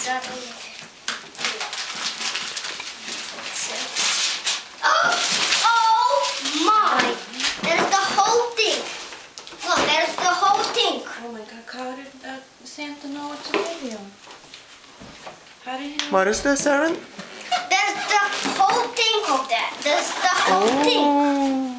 Oh my! There's the whole thing. Look, there's the whole thing. Oh my God! How did Santa know it's a video? How did he know? What is this, Aaron? There's the whole thing of that. There's the whole thing.